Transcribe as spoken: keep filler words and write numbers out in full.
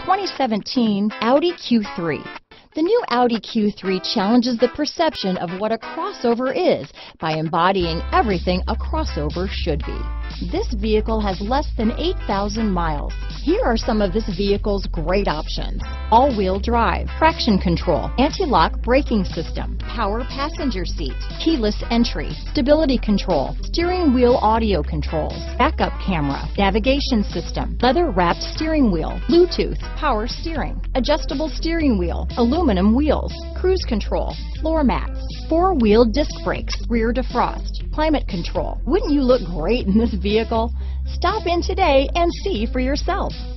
twenty seventeen Audi Q three. The new Audi Q three challenges the perception of what a crossover is by embodying everything a crossover should be. This vehicle has less than eight thousand miles. Here are some of this vehicle's great options: all-wheel drive, traction control, anti-lock braking system, power passenger seat, keyless entry, stability control, steering wheel audio controls, backup camera, navigation system, leather-wrapped steering wheel, Bluetooth, power steering, adjustable steering wheel, aluminum wheels, cruise control, floor mats, four-wheel disc brakes, rear defrost, climate control. Wouldn't you look great in this vehicle? Stop in today and see for yourself.